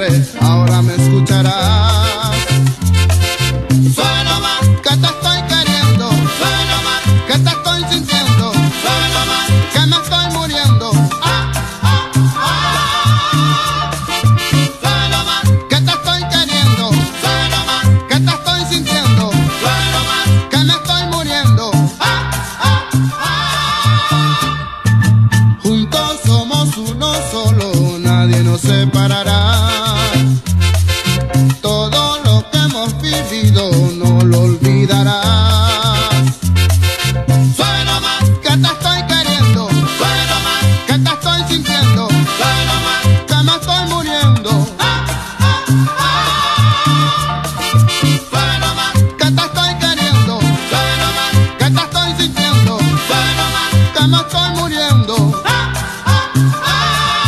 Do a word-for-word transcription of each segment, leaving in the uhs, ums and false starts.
siempre, ahora me escucharás. Suena más que te estoy queriendo, suena más que te estoy sintiendo, suena más que me estoy muriendo. Ah, ah, ah. Suena más que te estoy queriendo, suena más que te estoy sintiendo, suena más que me estoy muriendo. Ah, ah, ah. Juntos somos uno solo, nadie nos separará. Todo lo que hemos vivido no lo olvidarás. Suena más que te estoy queriendo, suena más que te estoy sintiendo, suena más que me estoy muriendo. Ah, ah, ah. Suena más que te estoy queriendo, suena más que te estoy sintiendo, suena más que me estoy muriendo. Ah, ah, ah.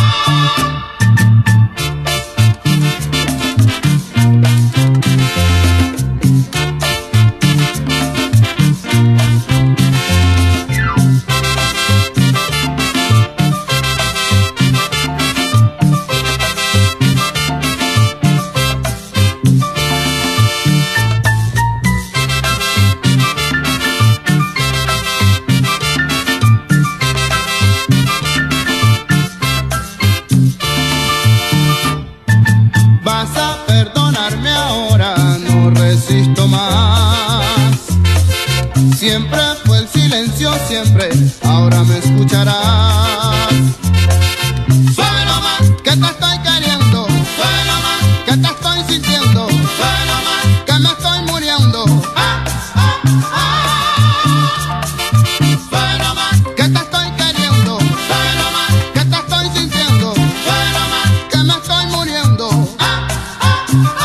Vas a perdonarme ahora, no resisto más. Siempre fue el silencio, siempre, ahora me escucharás. Suena más que te estoy queriendo, suena más que te estoy sintiendo, suena más que me estoy muriendo. Ah, ah, ah. Suena más que te estoy queriendo, suena más que te estoy sintiendo, suena más que me estoy muriendo. Ah, ah,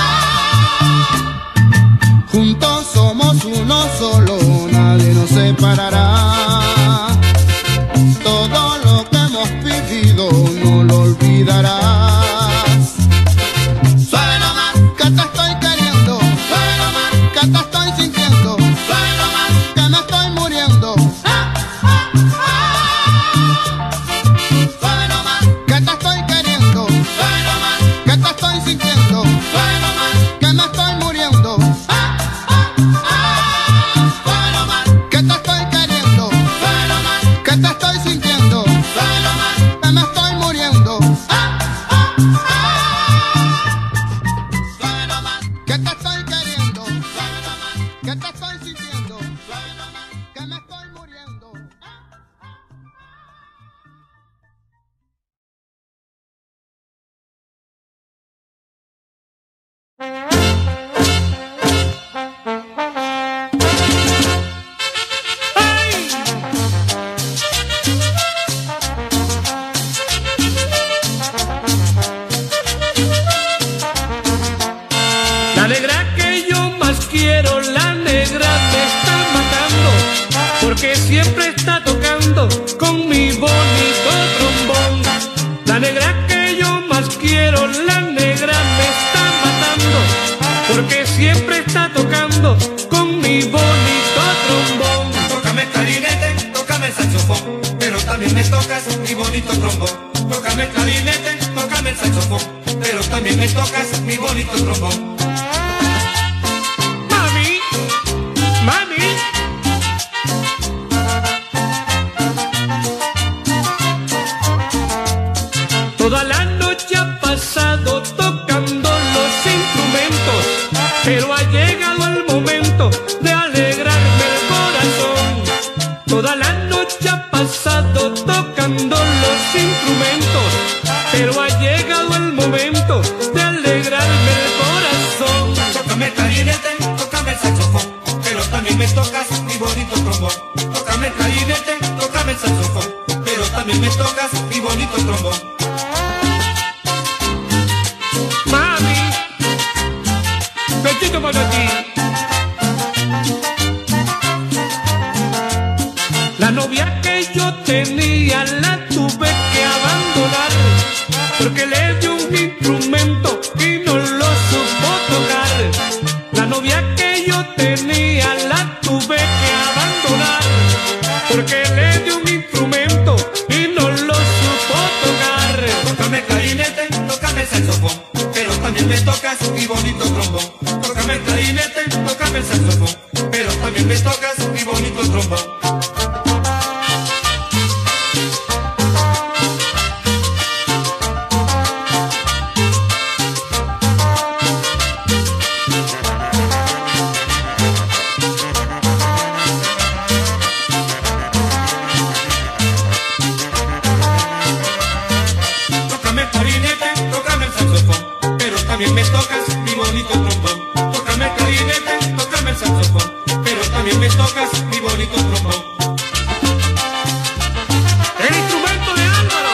ah. Juntos somos uno solo, nadie nos separará. Todo lo que hemos vivido no lo olvidarás. Suena más que te estoy queriendo, suena más que te estoy sintiendo, suena más que me estoy muriendo. Ah, ah, ah. Suena más que te estoy queriendo, suena más que te estoy sintiendo, suena más que me estoy muriendo. Ah, ah, ah. Suena más que te estoy queriendo, suena más que te estoy sintiendo, suena más que me estoy muriendo. Ah, ah, ah. Suena más que te estoy queriendo, suena más que te estoy sintiendo, suena más que me estoy muriendo. La negra que yo más quiero, la negra me está matando, porque siempre está tocando con mi bonito trombón. La negra que yo más quiero, la negra me está matando, porque siempre está tocando con mi bonito trombón. Tócame el clarinete, tócame el saxofón, pero también me tocas mi bonito trombón. Tócame el clarinete, tócame el saxofón, pero también me tocas mi bonito trombón. Mami, mami. Toda la noche ha pasado tocando los instrumentos, pero ha llegado el momento de alegrarme el corazón. Toda la noche ha pasado tocando los instrumentos, pero ha llegado el momento de alegrarme el corazón. Tócame el clarinete, tócame el saxofón, pero también me tocas mi bonito trombón. Tócame el clarinete, tócame el saxofón, pero también me tocas mi bonito trombón. Mami, besito para ti. La novia que yo tenía la tuve que abandonar, porque le di un instrumento y no lo supo tocar. La novia que yo tenía la tuve que abandonar, porque le di un instrumento y no lo supo tocar. Tócame el clarinete, tócame el saxofón, pero también también me tocas mi bonito trombón. Tócame el clarinete, tócame el saxofón, pero también me tocas mi bonito trombón. También me tocas mi bonito trombón. Tócame el clarinete, tócame el saxofón, pero también me tocas mi bonito trombón. El instrumento de Álvaro.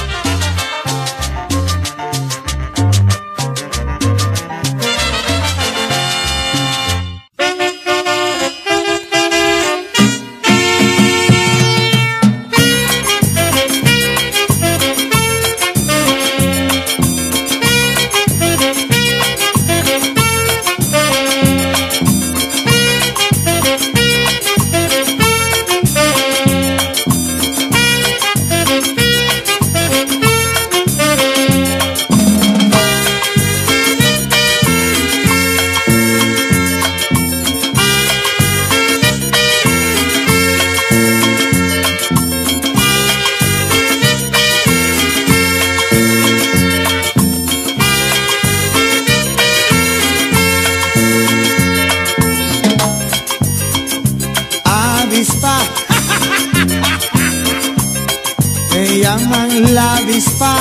Me llaman la avispa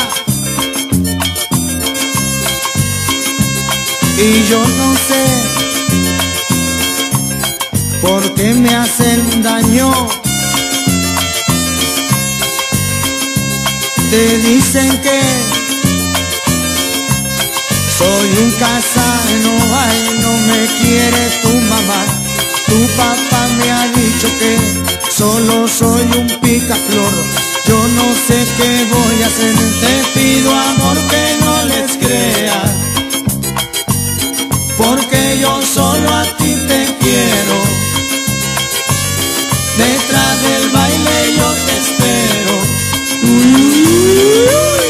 y yo no sé por qué me hacen daño. Te dicen que soy un casano, ay, no me quiere tu mamá. Tu papá me ha dicho que solo soy un picaflor. Yo no sé qué voy a hacer, te pido amor que no les creas, porque yo solo a ti te quiero. Detrás del baile yo te espero. Uy, uy, uy.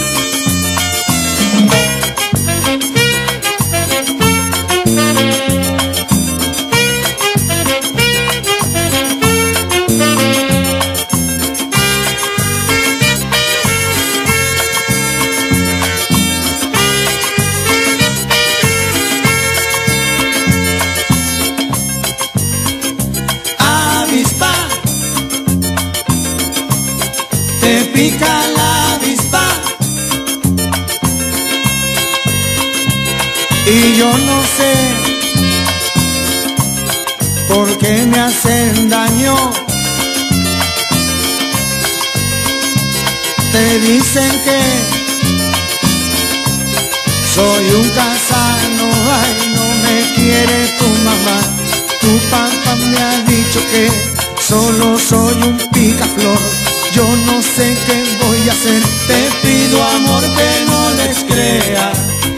Te pica la avispa y yo no sé por qué me hacen daño. Te dicen que soy un casano, ay, no me quiere tu mamá. Tu papá me ha dicho que solo soy un picaflor. Yo no sé qué voy a hacer, te pido amor que no les creas,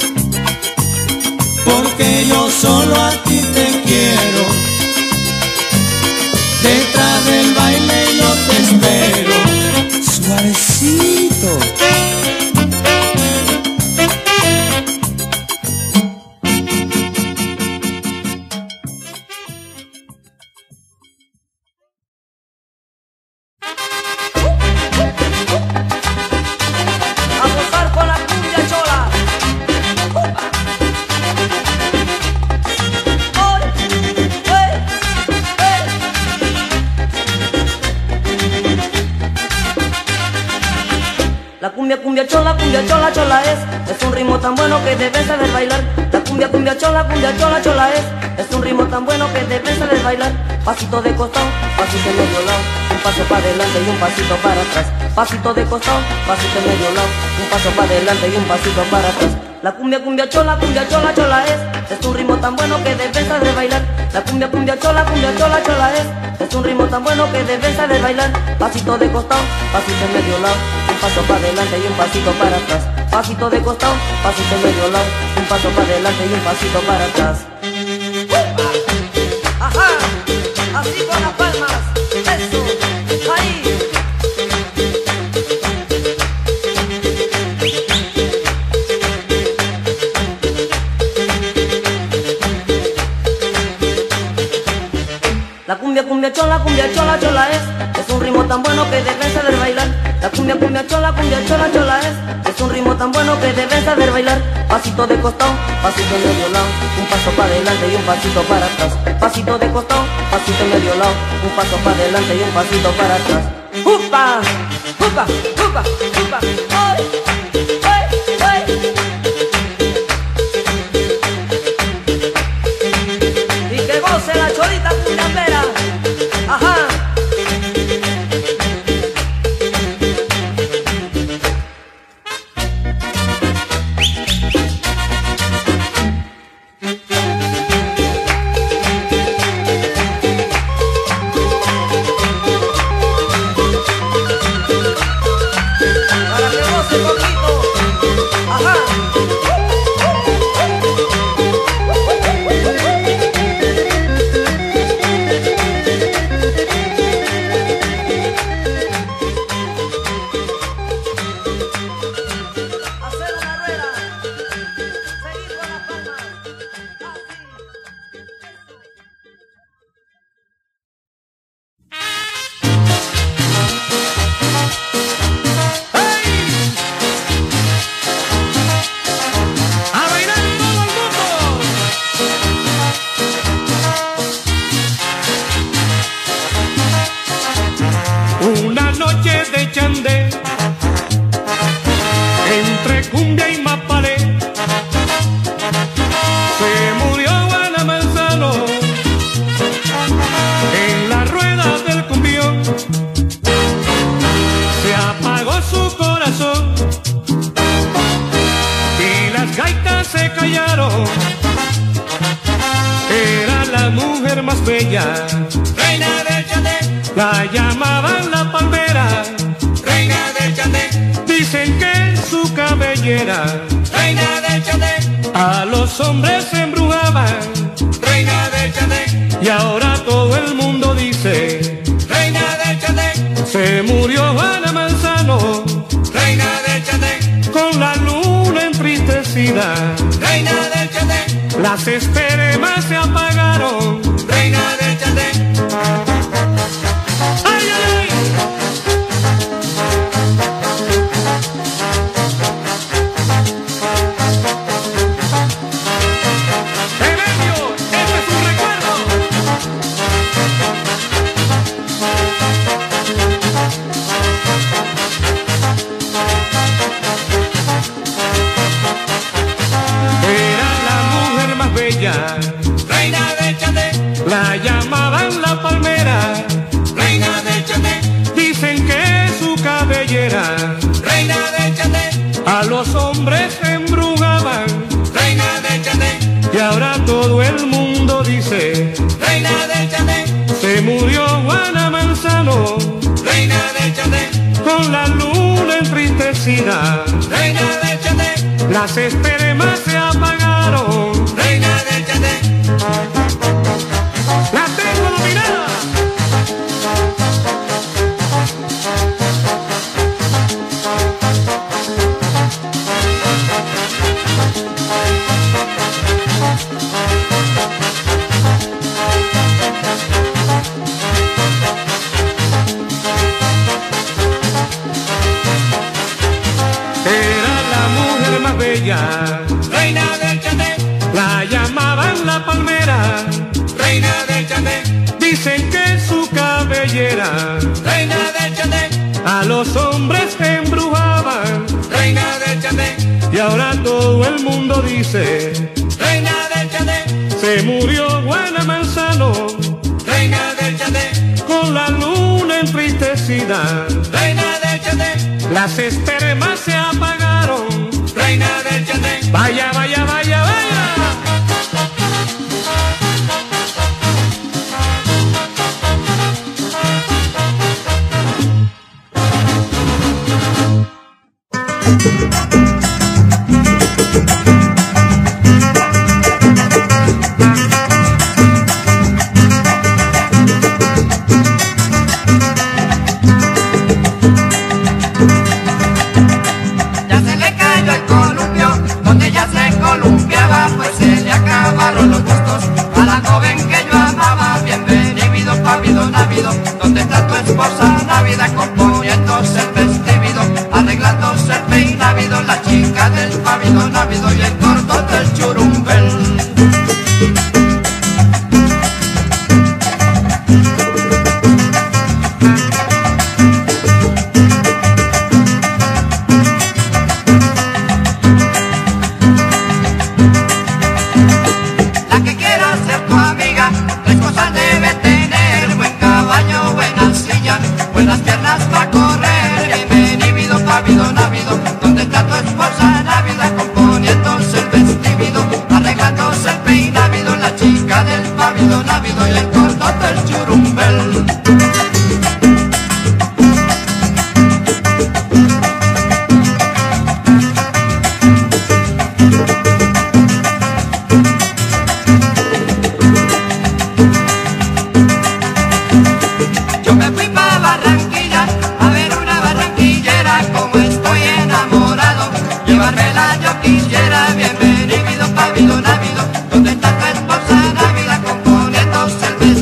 porque yo solo a ti te quiero. Detrás del baile yo te espero. Suavecito. La cumbia, cumbia chola, cumbia chola, chola es Es un ritmo tan bueno que debes saber bailar. La cumbia, cumbia chola, cumbia chola, chola es Es un ritmo tan bueno que debes saber bailar. Pasito de costado, pasito en medio lado, un paso para adelante y un pasito para atrás. Pasito de costado, pasito en medio lado, un paso para adelante y un pasito para atrás. La cumbia, cumbia chola, cumbia chola, chola es Es un ritmo tan bueno que debes saber bailar. La cumbia, cumbia chola, cumbia chola, chola es Es un ritmo tan bueno que debes saber bailar. Pasito de costado, pasito en medio lado, un paso para adelante y un pasito para atrás. Pasito de costado, pasito en medio lado, un paso para adelante y un pasito para atrás. Ajá, así con las palmas, eso, ahí. La cumbia, cumbia chola, cumbia chola, chola es. Es un ritmo tan bueno que deben saber bailar. La cumbia, cumbia chola, cumbia chola, chola es. Es un ritmo tan bueno que deben saber bailar. Pasito de costado, pasito en medio lado. Un paso para adelante y un pasito para atrás. Pasito de costado, pasito en medio lado. Un paso para adelante y un pasito para atrás. ¡Upa! ¡Upa! ¡Upa! ¡Upa! ¡Ay! ¡Ay! ¡Ay! Y que goce la cholita cumbiambera. Ajá. Para que goce poquito. Ajá. Hacer una rueda, seguir con las palmas, ¡A bailar todo el mundo! Una noche de chandé, entre cumbia y mapalé, se murió Juana Manzano en la rueda del cumbión. Se apagó su corazón y las gaitas se callaron. Era la mujer más bella, Reina del chandé, la llamaban la palmera. reina del chandé, Dicen que su cabellera reina del chandé, a los hombres embrujaban. reina del chandé, Y ahora todo el mundo dice, reina del chandé, se murió Juana Manzano reina del chandé, con la luna entristecida. reina del chandé, Las espermas se apagaron. reina del chandé. ¡Ay, ay, ay! ¡Evelio! ¡Este es un recuerdo! Era la mujer más bella, Reina del chandé, la llamaban la palmera. reina del chandé, Dicen que su cabellera reina del chandé, a los hombres embrujaban. reina del chandé, Y ahora todo el mundo dice, reina del chandé, se murió Juana Manzano reina del chandé, con la luna entristecida. reina del chandé, Las espermas se apagaron. reina del chandé. ¡La tengo dominada! Era la mujer más bella, Reina del chandé, la llamaban la palmera. reina del chandé, Dicen que su cabellera reina del chandé, a los hombres embrujaban. reina del chandé, Y ahora todo el mundo dice, reina del chandé, se murió Juana Manzano reina del chandé, con la luna entristecida. reina del chandé, Las espermas se apagaron. reina del chandé. Vaya, vaya, vaya, vaya. Ya se le cayó el columpio, donde ya se columpio. návido, návido y el cordote el churumbel. Yo me fui pa' Barranquilla a ver una barranquillera, como estoy enamorado, llevármela yo quisiera. Bienvenido, pavido, návido, donde está tu esposa návida componiéndose el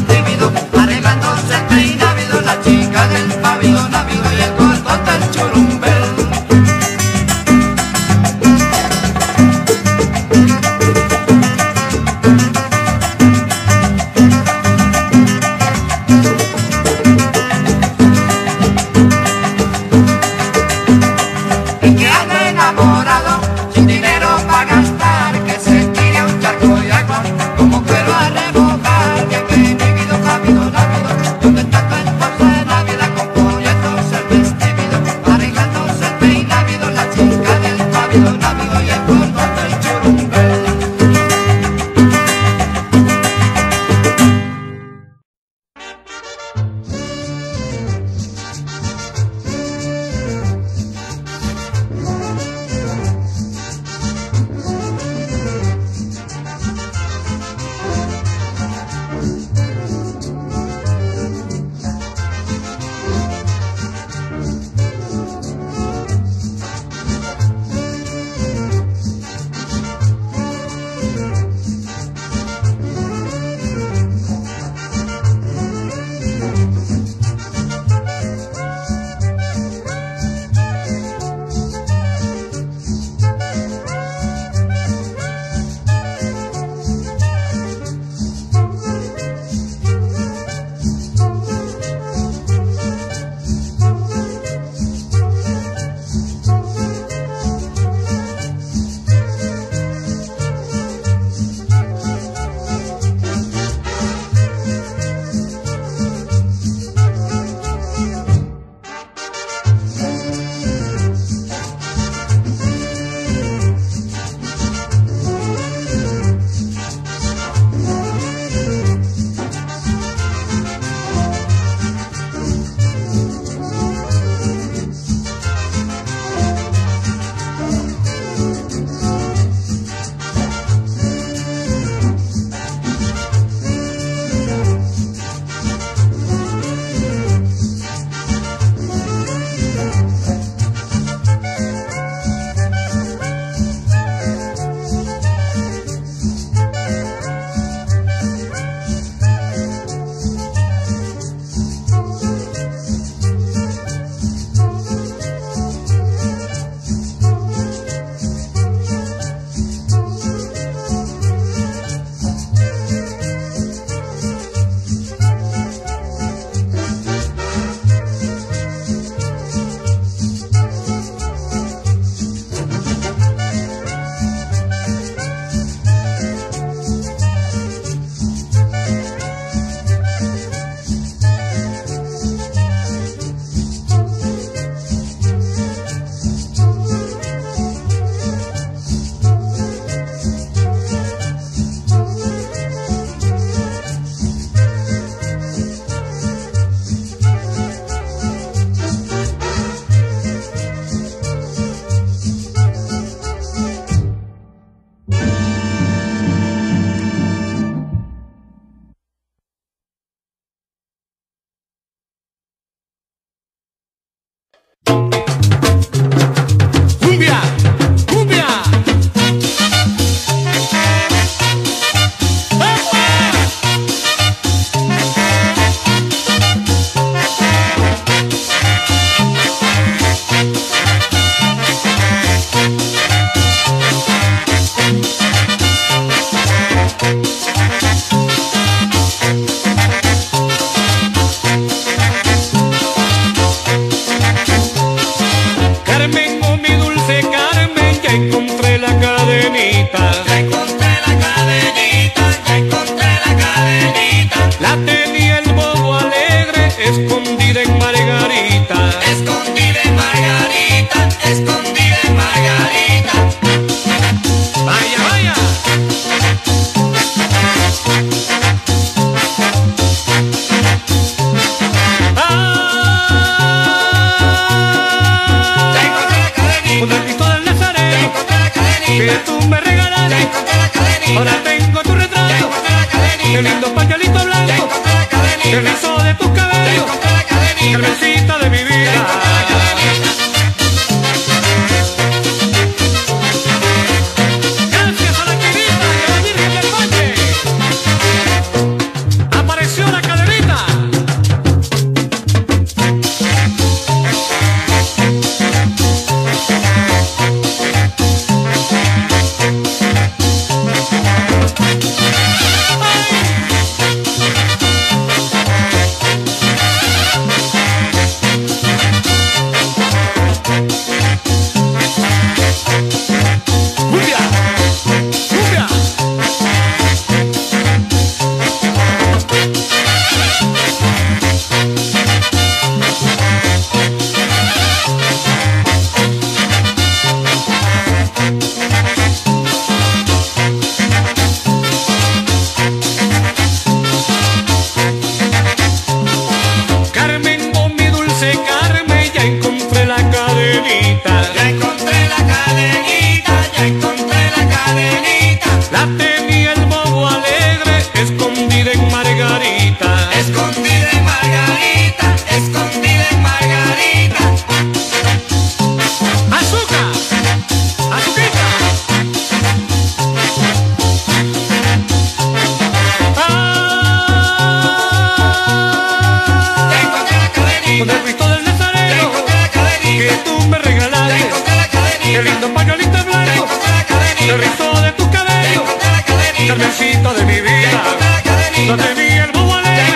el rizado de tus cabellos, Carmencita de mi vida, no te vi el bobo alegre.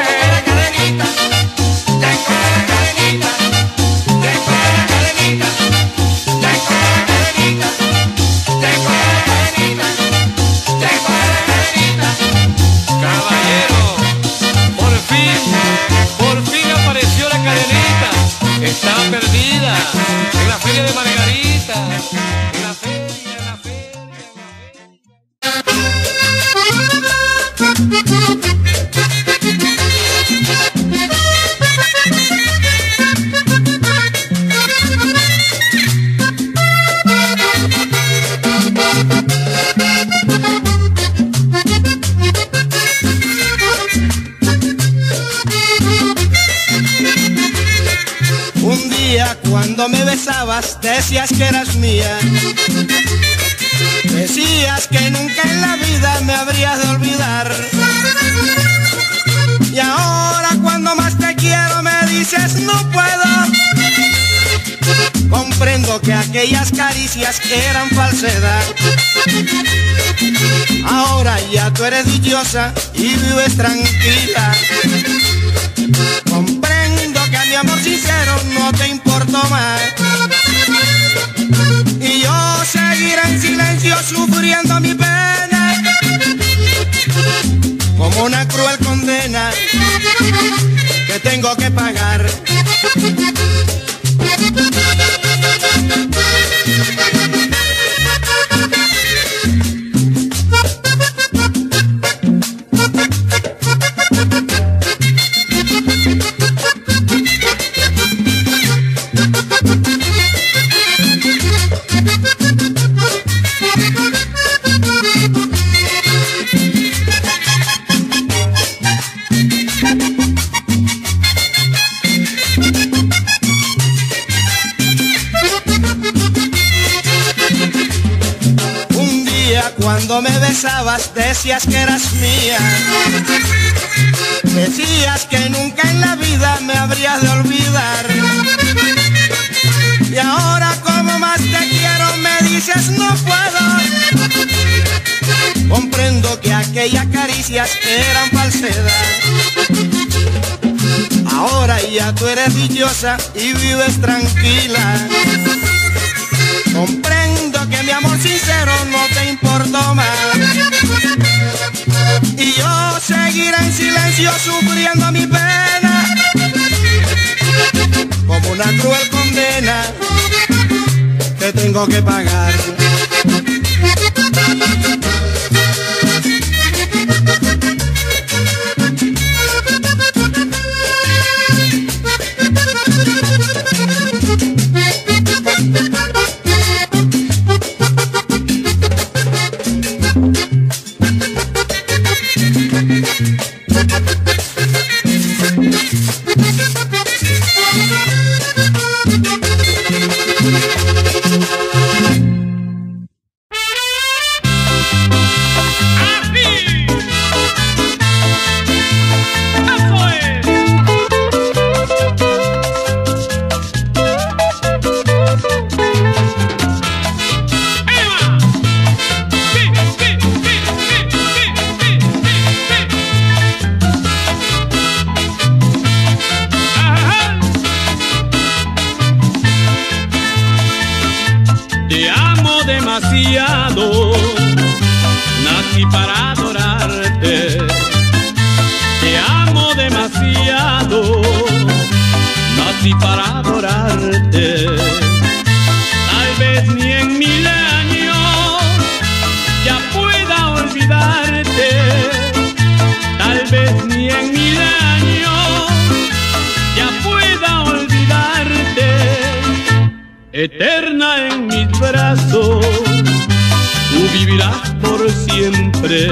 Está perdida en la feria de Margarita, en la feria, en la feria, Un día cuando me besabas decías que eras mía, decías que nunca en la vida me habrías de olvidar. Y ahora cuando más te quiero me dices no puedo. Comprendo que aquellas caricias eran falsedad. Ahora ya tú eres dichosa y vives tranquila. Comprendo que a mi amor sincero no te importó más. Y yo seguiré en silencio sufriendo mi pena, como una cruel condena que tengo que pagar. Cuando me besabas decías que eras mía, decías que nunca en la vida me habrías de olvidar. Y ahora como más te quiero me dices no puedo. Comprendo que aquellas caricias eran falsedad. Ahora ya tú eres dichosa y vives tranquila. Comprendo que mi amor sincero no te importó más. Y yo seguiré en silencio sufriendo mi pena, como una cruel condena que tengo que pagar. Demasiado, nací para adorarte. Te amo demasiado, nací para adorarte. Tal vez ni en mil años ya pueda olvidarte. Tal vez ni en mil años ya pueda olvidarte. Eterna en mis brazos, tú vivirás por siempre.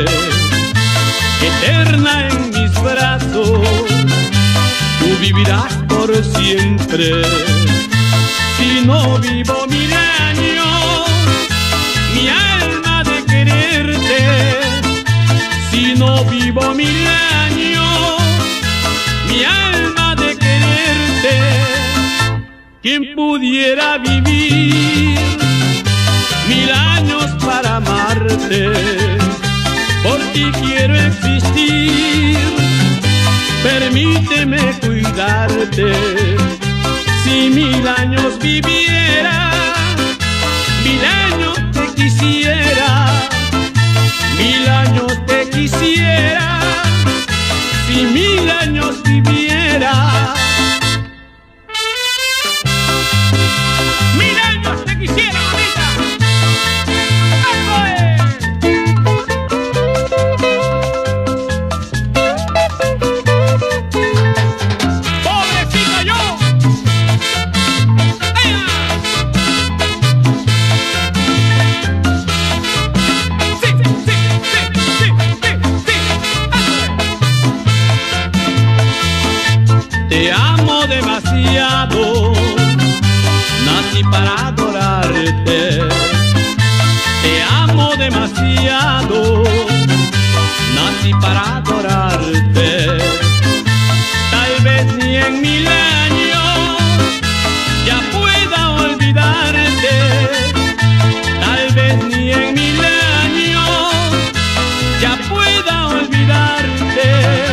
Eterna en mis brazos, tú vivirás por siempre. Si no vivo mil años, mi alma de quererte. Si no vivo mil años, mi alma de quererte. ¿Quién pudiera vivir mil años para amarte, por ti quiero existir. Permíteme cuidarte, si mil años viviera, mil años te quisiera, mil años te quisiera, si mil años viviera. Mil años te quisiera, mamita. ¡Pobrecita yo! Sí, sí, sí, sí, sí, sí. Te amo demasiado, nací para adorarte. Te amo demasiado, nací para adorarte. Tal vez ni en mil años ya pueda olvidarte. Tal vez ni en mil años ya pueda olvidarte.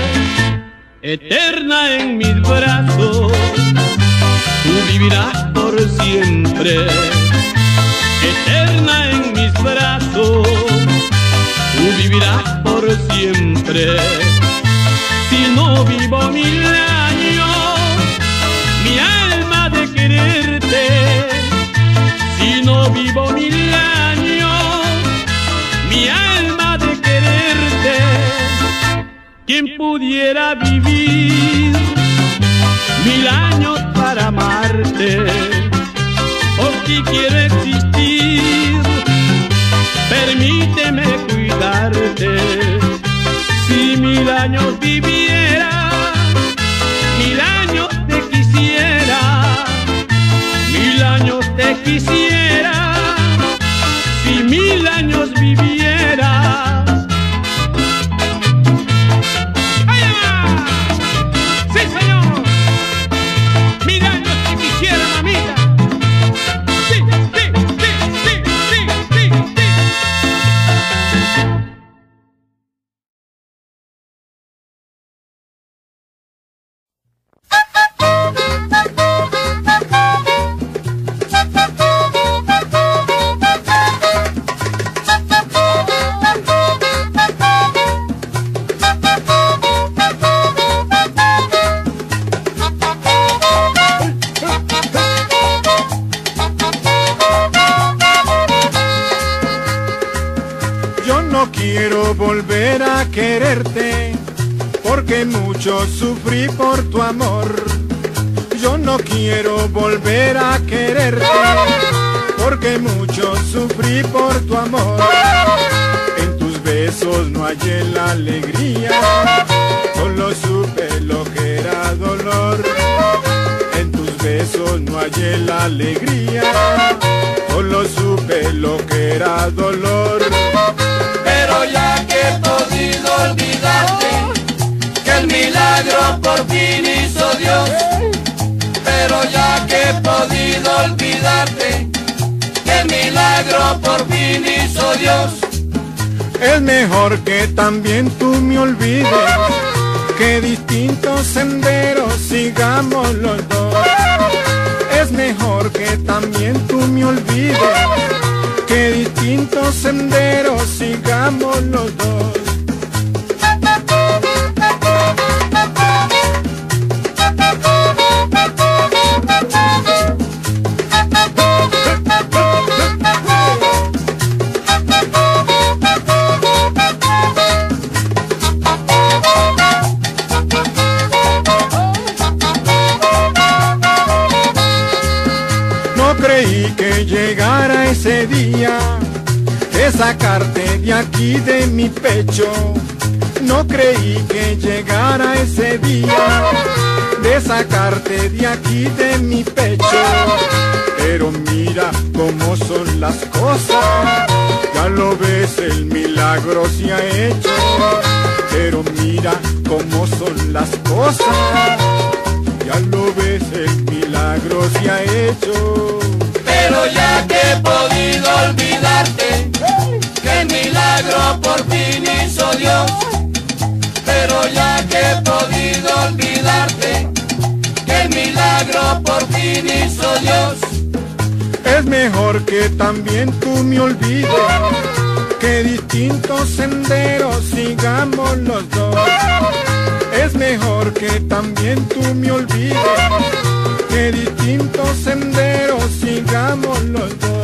Eterna en mis brazos, tú vivirás por siempre. Eterna en mis brazos, tú vivirás por siempre. Si no vivo mil años, mi alma de quererte. Si no vivo mil años, mi alma de quererte. ¿Quién pudiera vivir mil años para amarte? Por ti quiero existir, permíteme cuidarte. Si mil años viviera, mil años te quisiera, mil años te quisiera, si mil años viviera. Quiero volver a quererte, porque mucho sufrí por tu amor. Yo no quiero volver a quererte, porque mucho sufrí por tu amor. En tus besos no hallé la alegría, solo supe lo que era dolor. En tus besos no hallé la alegría, solo supe lo que era dolor. Pero ya que he podido olvidarte, que el milagro por fin hizo Dios. Pero ya que he podido olvidarte, que el milagro por fin hizo Dios. Es mejor que también tú me olvides, que distintos senderos sigamos los dos. Es mejor que también tú me olvides, que distintos senderos sigamos los dos. No creí que llegara ese día de sacarte de aquí de mi pecho. No creí que llegara ese día de sacarte de aquí de mi pecho. Pero mira cómo son las cosas, ya lo ves, el milagro se ha hecho. Pero mira cómo son las cosas, ya lo ves, el milagro se ha hecho. Pero ya que he podido olvidarte, fin hizo Dios. Es mejor que también tú me olvides, que distintos senderos sigamos los dos. Es mejor que también tú me olvides, que distintos senderos sigamos los dos.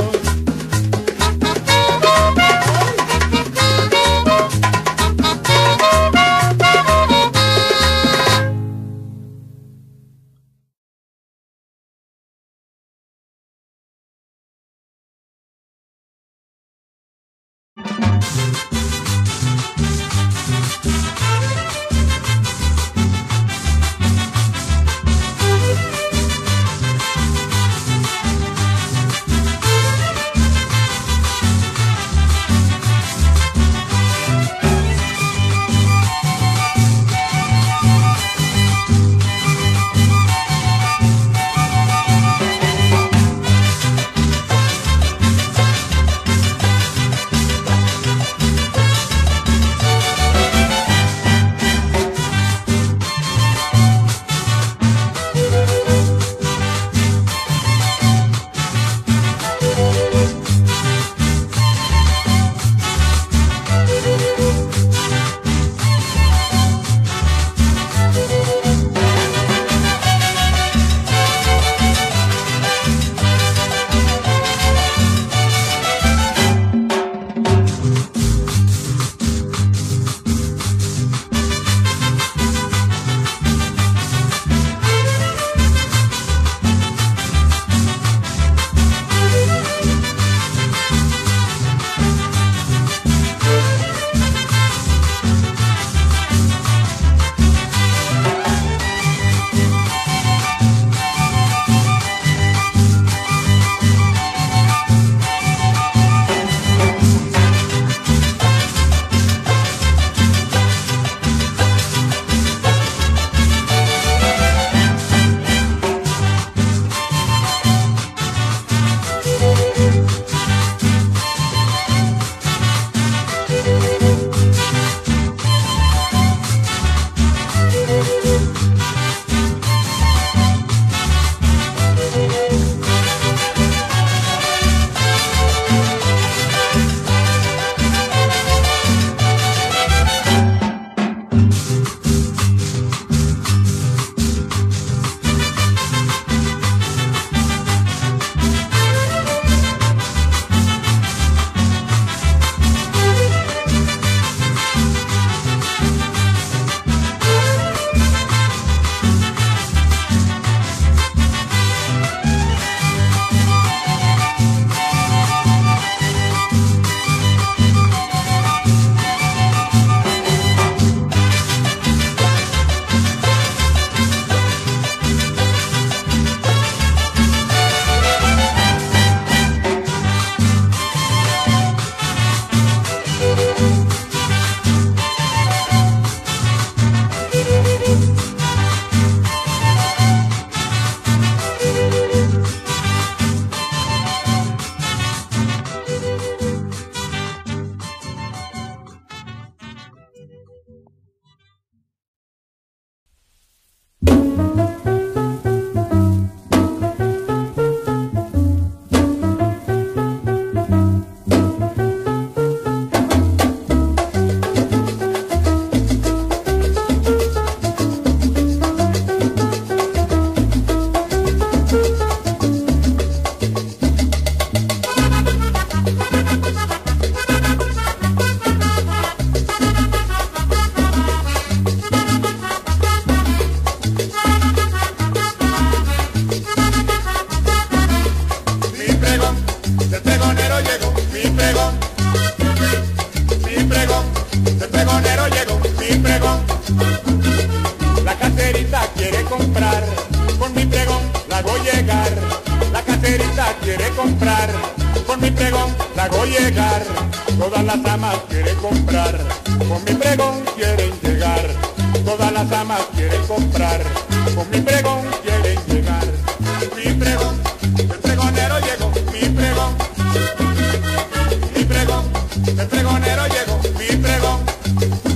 quiere comprar, con mi pregón la hago llegar. Todas las damas quieren comprar, con mi pregón quieren llegar. Todas las damas quieren comprar, con mi pregón quieren llegar. Mi pregón, el pregonero llegó, mi pregón. Mi pregón, el pregonero llegó, mi pregón.